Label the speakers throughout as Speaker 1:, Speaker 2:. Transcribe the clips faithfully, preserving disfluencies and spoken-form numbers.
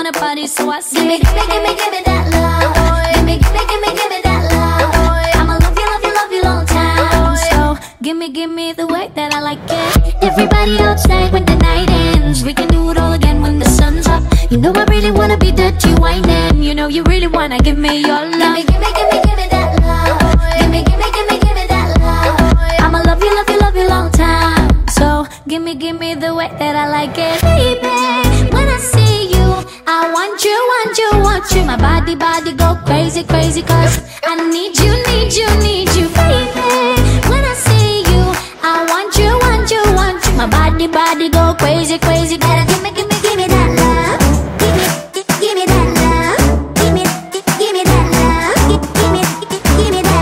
Speaker 1: wanna party, so I say,
Speaker 2: Gimme, gimme, gimme, gimme that love. Gimme, gimme, gimme, gimme that love. I'ma love you, love you, love you long time.
Speaker 1: so gimme, gimme the way that I like it. Everybody outside when the night ends, we can do it all again when the sun's up. You know I really wanna be dirty whining. You know you really wanna give me your love.
Speaker 2: Gimme, gimme, gimme, gimme that love. Gimme, gimme, gimme, gimme that love.
Speaker 1: I'ma love you, love you, love you long time. So gimme, gimme the way that I like it. Baby, when I see you, I want you, want you, want you. My body, body go crazy, crazy, cause I need you, need you, need you. Baby, when I see you, I want you, want you, want you. My body, body go crazy, crazy,
Speaker 2: Better
Speaker 1: cause
Speaker 2: gimme, gimme, gimme that love. Gimme, gi- gimme that love. Gimme, gi- gimme that love. Gi- Gimme, gi- gimme that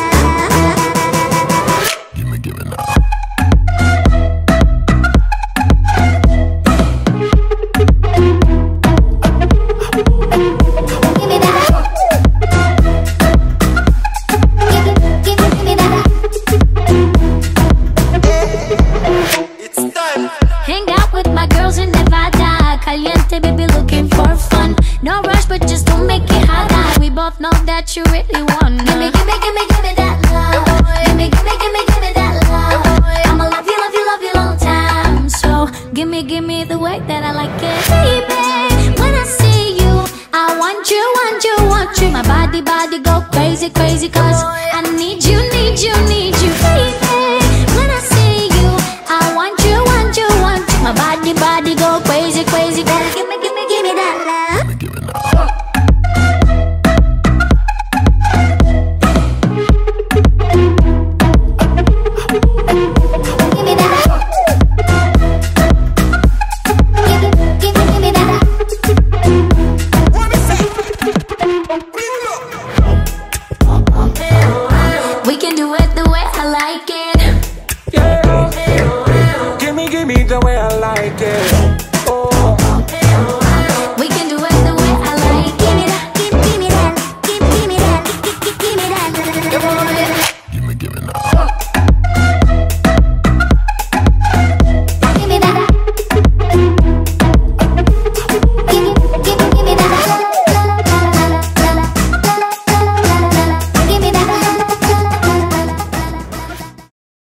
Speaker 2: love.
Speaker 3: Gimme, gimme now.
Speaker 2: Gimme that. Gimme, gimme, gimme that.
Speaker 4: It's time.
Speaker 1: hang out with my girls in Nevada. Caliente, baby, looking for fun. No rush, but just don't make it hot. We both know that you really want
Speaker 2: Gimme,
Speaker 1: me.
Speaker 2: gimme, gimme, gimme that love. Gimme, gimme, gimme, gimme that love. I'ma love you, love you, love you long time.
Speaker 1: So gimme, gimme the way that I like it. Baby, when I see you, I want you, want you, want you. My body, body go crazy, crazy, cause I need you, need you, need you. Baby, when I see you, I want you, want you, want you. My body, body go crazy, crazy,
Speaker 2: Better
Speaker 1: cause
Speaker 2: gimme,